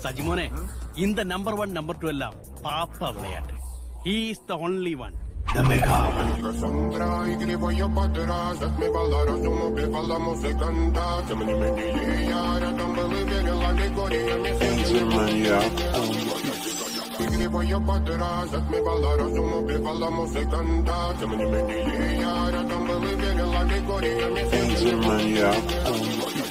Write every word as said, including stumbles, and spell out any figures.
Sajimone, in the number one, number two, Papa Vlad. He is the only one. The Mega. Mania.